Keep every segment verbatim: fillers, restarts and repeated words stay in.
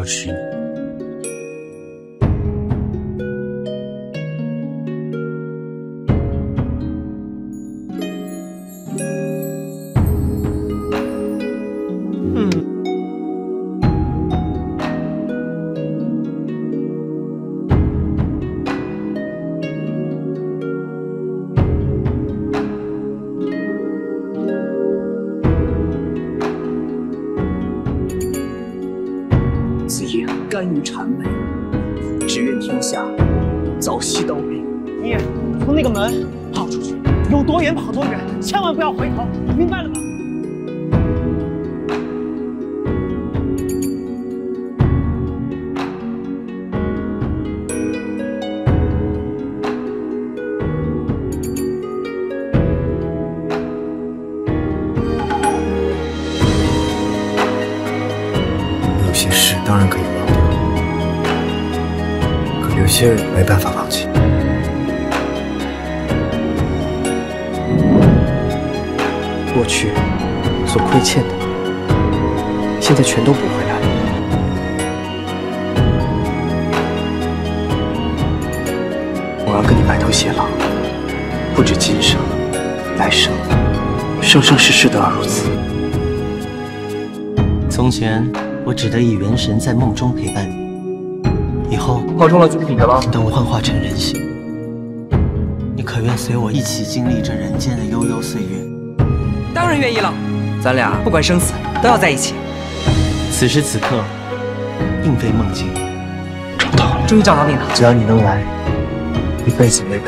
娶你。 子夜甘于谄媚，只愿天下早夕刀兵。 你从那个门跑出去，有多远跑多远，千万不要回头，明白了吗？ 有些事当然可以忘掉，可有些人没办法放弃。过去所亏欠的，现在全都补回来。我要跟你白头偕老，不止今生，来生，生生世世都要如此。 从前，我只得以元神在梦中陪伴你。以后， 考中了军品的了。 等我幻化成人形，你可愿随我一起经历这人间的悠悠岁月？ 当然愿意了，咱俩不管生死都要在一起。 此时此刻，并非梦境。 找到了， 终于找到你了。 只要你能来，一辈子没可。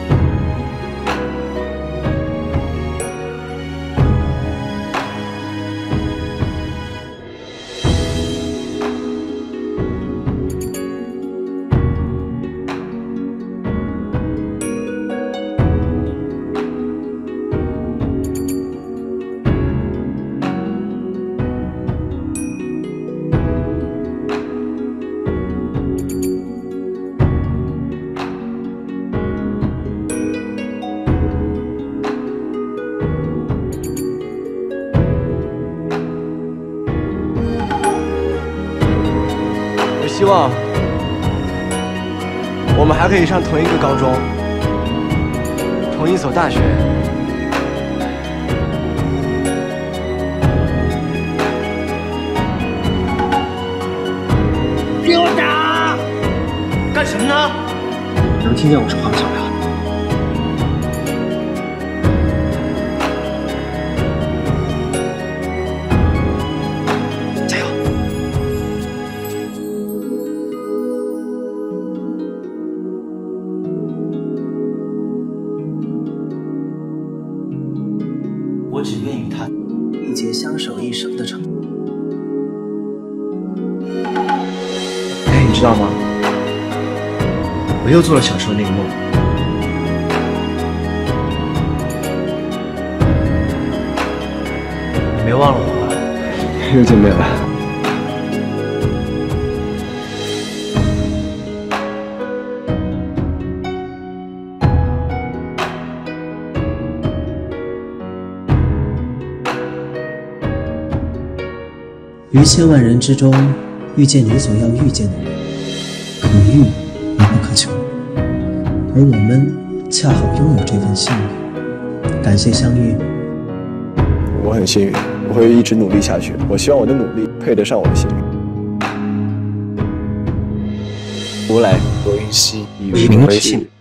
我希望我们还可以上同一个高中，同一所大学。 给我打！干什么呢？ 能听见我说话的小亮。加油！ 我只愿与他一结相守一生的承诺。 哎，你知道吗？我又做了小时候那个梦。你没忘了我吧？ 又见面了。 于千万人之中遇见你所要遇见的人，可遇而不可求，而我们恰好拥有这份幸运。感谢相遇。 我很幸运，我会一直努力下去。我希望我的努力配得上我的幸运。如来，罗云熙，以名为信。